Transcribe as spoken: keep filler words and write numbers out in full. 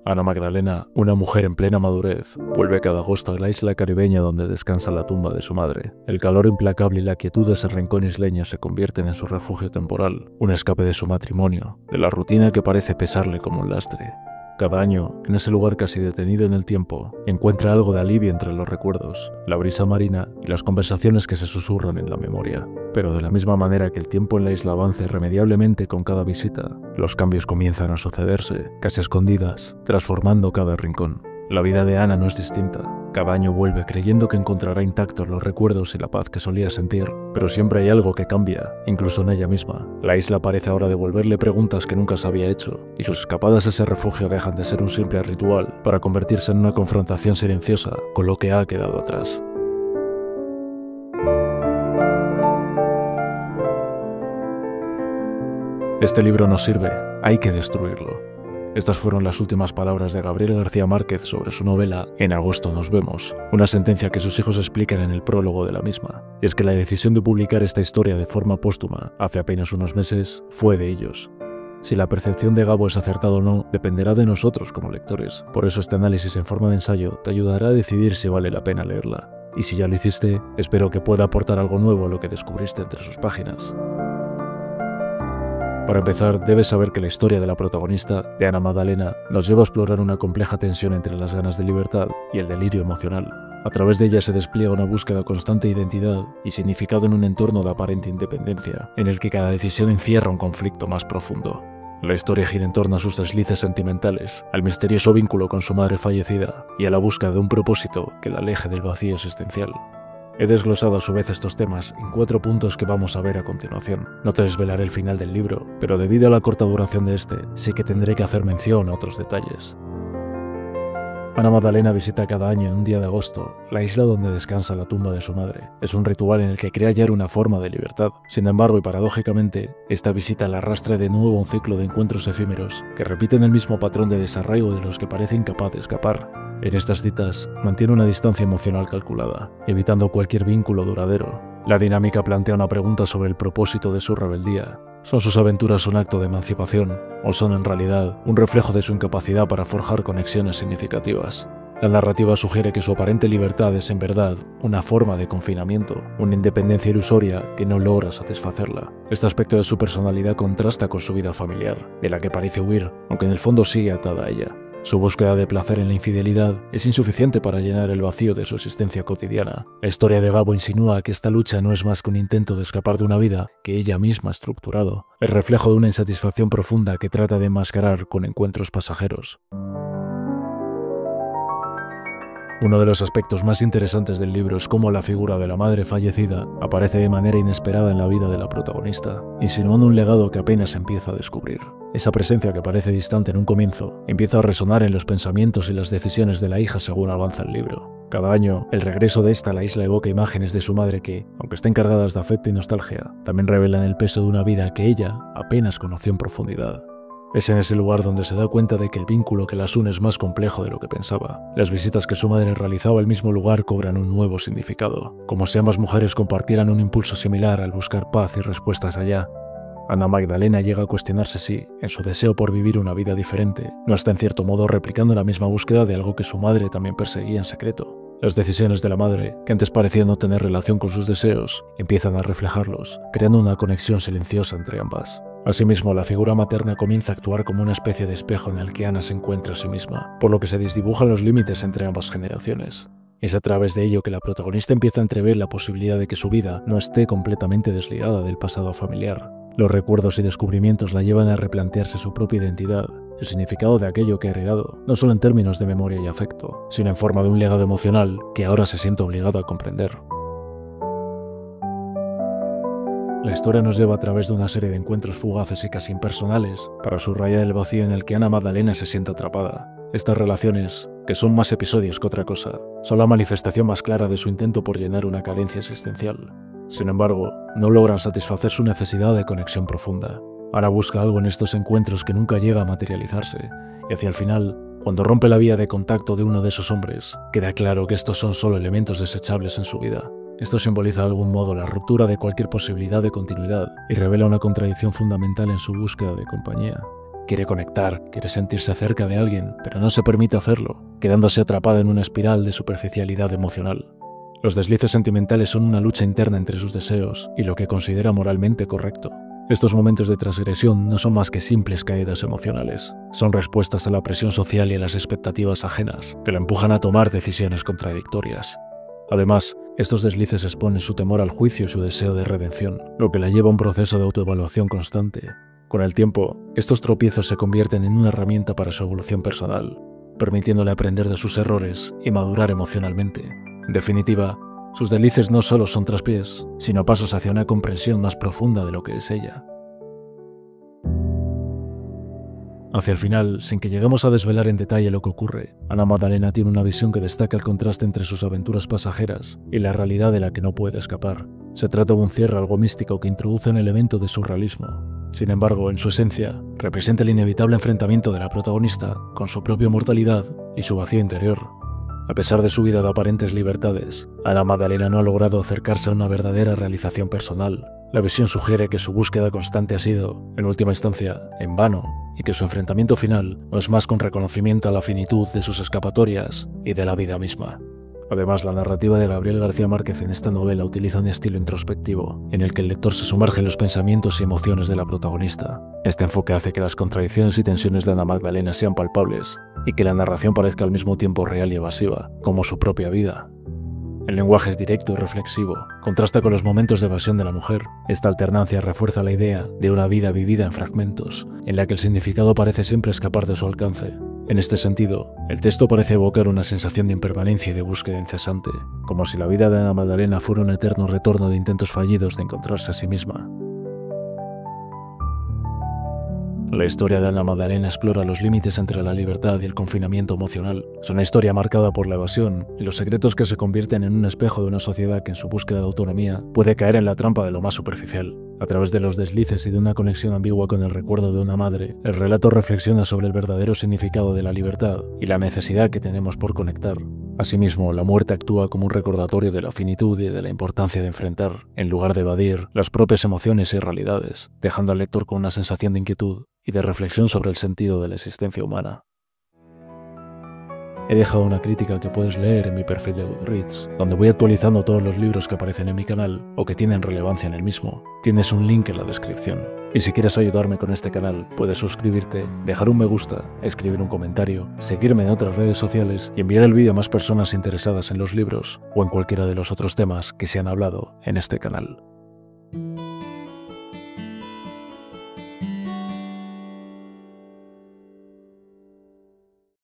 Ana Magdalena, una mujer en plena madurez, vuelve cada agosto a la isla caribeña donde descansa la tumba de su madre. El calor implacable y la quietud de ese rincón isleño se convierten en su refugio temporal, un escape de su matrimonio, de la rutina que parece pesarle como un lastre. Cada año, en ese lugar casi detenido en el tiempo, encuentra algo de alivio entre los recuerdos, la brisa marina y las conversaciones que se susurran en la memoria. Pero de la misma manera que el tiempo en la isla avanza irremediablemente con cada visita, los cambios comienzan a sucederse, casi a escondidas, transformando cada rincón. La vida de Ana no es distinta. Cada año vuelve creyendo que encontrará intactos los recuerdos y la paz que solía sentir, pero siempre hay algo que cambia, incluso en ella misma. La isla parece ahora devolverle preguntas que nunca se había hecho, y sus escapadas a ese refugio dejan de ser un simple ritual para convertirse en una confrontación silenciosa con lo que ha quedado atrás. Este libro no sirve, hay que destruirlo. Estas fueron las últimas palabras de Gabriel García Márquez sobre su novela En agosto nos vemos, una sentencia que sus hijos explican en el prólogo de la misma. Y es que la decisión de publicar esta historia de forma póstuma, hace apenas unos meses, fue de ellos. Si la percepción de Gabo es acertada o no, dependerá de nosotros como lectores. Por eso este análisis en forma de ensayo te ayudará a decidir si vale la pena leerla. Y si ya lo hiciste, espero que pueda aportar algo nuevo a lo que descubriste entre sus páginas. Para empezar, debes saber que la historia de la protagonista, de Ana Magdalena, nos lleva a explorar una compleja tensión entre las ganas de libertad y el delirio emocional. A través de ella se despliega una búsqueda constante de identidad y significado en un entorno de aparente independencia, en el que cada decisión encierra un conflicto más profundo. La historia gira en torno a sus deslices sentimentales, al misterioso vínculo con su madre fallecida y a la búsqueda de un propósito que la aleje del vacío existencial. He desglosado a su vez estos temas en cuatro puntos que vamos a ver a continuación. No te desvelaré el final del libro, pero debido a la corta duración de este, sí que tendré que hacer mención a otros detalles. Ana Magdalena visita cada año en un día de agosto la isla donde descansa la tumba de su madre. Es un ritual en el que cree hallar una forma de libertad. Sin embargo, y paradójicamente, esta visita la arrastra de nuevo a un ciclo de encuentros efímeros que repiten el mismo patrón de desarraigo de los que parece incapaz de escapar. En estas citas, mantiene una distancia emocional calculada, evitando cualquier vínculo duradero. La dinámica plantea una pregunta sobre el propósito de su rebeldía. ¿Son sus aventuras un acto de emancipación, o son en realidad un reflejo de su incapacidad para forjar conexiones significativas? La narrativa sugiere que su aparente libertad es en verdad una forma de confinamiento, una independencia ilusoria que no logra satisfacerla. Este aspecto de su personalidad contrasta con su vida familiar, de la que parece huir, aunque en el fondo sigue atada a ella. Su búsqueda de placer en la infidelidad es insuficiente para llenar el vacío de su existencia cotidiana. La historia de Gabo insinúa que esta lucha no es más que un intento de escapar de una vida que ella misma ha estructurado, el reflejo de una insatisfacción profunda que trata de enmascarar con encuentros pasajeros. Uno de los aspectos más interesantes del libro es cómo la figura de la madre fallecida aparece de manera inesperada en la vida de la protagonista, insinuando un legado que apenas empieza a descubrir. Esa presencia que parece distante en un comienzo empieza a resonar en los pensamientos y las decisiones de la hija según avanza el libro. Cada año, el regreso de esta a la isla evoca imágenes de su madre que, aunque estén cargadas de afecto y nostalgia, también revelan el peso de una vida que ella apenas conoció en profundidad. Es en ese lugar donde se da cuenta de que el vínculo que las une es más complejo de lo que pensaba. Las visitas que su madre realizaba al mismo lugar cobran un nuevo significado, como si ambas mujeres compartieran un impulso similar al buscar paz y respuestas allá. Ana Magdalena llega a cuestionarse si, en su deseo por vivir una vida diferente, no está en cierto modo replicando la misma búsqueda de algo que su madre también perseguía en secreto. Las decisiones de la madre, que antes parecían no tener relación con sus deseos, empiezan a reflejarlos, creando una conexión silenciosa entre ambas. Asimismo, la figura materna comienza a actuar como una especie de espejo en el que Ana se encuentra a sí misma, por lo que se desdibujan los límites entre ambas generaciones. Es a través de ello que la protagonista empieza a entrever la posibilidad de que su vida no esté completamente desligada del pasado familiar. Los recuerdos y descubrimientos la llevan a replantearse su propia identidad, el significado de aquello que ha heredado, no solo en términos de memoria y afecto, sino en forma de un legado emocional que ahora se siente obligado a comprender. La historia nos lleva a través de una serie de encuentros fugaces y casi impersonales para subrayar el vacío en el que Ana Magdalena se siente atrapada. Estas relaciones, que son más episodios que otra cosa, son la manifestación más clara de su intento por llenar una carencia existencial. Sin embargo, no logran satisfacer su necesidad de conexión profunda. Ana busca algo en estos encuentros que nunca llega a materializarse, y hacia el final, cuando rompe la vía de contacto de uno de esos hombres, queda claro que estos son solo elementos desechables en su vida. Esto simboliza de algún modo la ruptura de cualquier posibilidad de continuidad y revela una contradicción fundamental en su búsqueda de compañía. quiere conectar, quiere sentirse cerca de alguien, pero no se permite hacerlo, quedándose atrapada en una espiral de superficialidad emocional. Los deslices sentimentales son una lucha interna entre sus deseos y lo que considera moralmente correcto. Estos momentos de transgresión no son más que simples caídas emocionales, son respuestas a la presión social y a las expectativas ajenas, que la empujan a tomar decisiones contradictorias. Además, estos deslices exponen su temor al juicio y su deseo de redención, lo que la lleva a un proceso de autoevaluación constante. Con el tiempo, estos tropiezos se convierten en una herramienta para su evolución personal, permitiéndole aprender de sus errores y madurar emocionalmente. En definitiva, sus deslices no solo son traspiés, sino pasos hacia una comprensión más profunda de lo que es ella. Hacia el final, sin que lleguemos a desvelar en detalle lo que ocurre, Ana Magdalena tiene una visión que destaca el contraste entre sus aventuras pasajeras y la realidad de la que no puede escapar. Se trata de un cierre algo místico que introduce un elemento de surrealismo. Sin embargo, en su esencia, representa el inevitable enfrentamiento de la protagonista con su propia mortalidad y su vacío interior. A pesar de su vida de aparentes libertades, Ana Magdalena no ha logrado acercarse a una verdadera realización personal. La visión sugiere que su búsqueda constante ha sido, en última instancia, en vano, y que su enfrentamiento final no es más que un reconocimiento a la finitud de sus escapatorias y de la vida misma. Además, la narrativa de Gabriel García Márquez en esta novela utiliza un estilo introspectivo, en el que el lector se sumerge en los pensamientos y emociones de la protagonista. Este enfoque hace que las contradicciones y tensiones de Ana Magdalena sean palpables, y que la narración parezca al mismo tiempo real y evasiva, como su propia vida. El lenguaje es directo y reflexivo, contrasta con los momentos de evasión de la mujer. Esta alternancia refuerza la idea de una vida vivida en fragmentos, en la que el significado parece siempre escapar de su alcance. En este sentido, el texto parece evocar una sensación de impermanencia y de búsqueda incesante, como si la vida de Ana Magdalena fuera un eterno retorno de intentos fallidos de encontrarse a sí misma. La historia de Ana Magdalena explora los límites entre la libertad y el confinamiento emocional. Es una historia marcada por la evasión y los secretos que se convierten en un espejo de una sociedad que en su búsqueda de autonomía puede caer en la trampa de lo más superficial. A través de los deslices y de una conexión ambigua con el recuerdo de una madre, el relato reflexiona sobre el verdadero significado de la libertad y la necesidad que tenemos por conectar. Asimismo, la muerte actúa como un recordatorio de la finitud y de la importancia de enfrentar, en lugar de evadir, las propias emociones y realidades, dejando al lector con una sensación de inquietud y de reflexión sobre el sentido de la existencia humana. He dejado una crítica que puedes leer en mi perfil de Goodreads, donde voy actualizando todos los libros que aparecen en mi canal o que tienen relevancia en el mismo. Tienes un link en la descripción. Y si quieres ayudarme con este canal, puedes suscribirte, dejar un me gusta, escribir un comentario, seguirme en otras redes sociales y enviar el vídeo a más personas interesadas en los libros o en cualquiera de los otros temas que se han hablado en este canal.